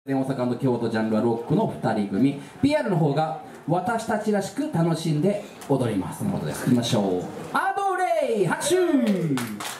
大阪京都ジャンルはロックの2人組、 PR の方が私たちらしく楽しんで踊りますということです。いきましょう。アドレイ拍手。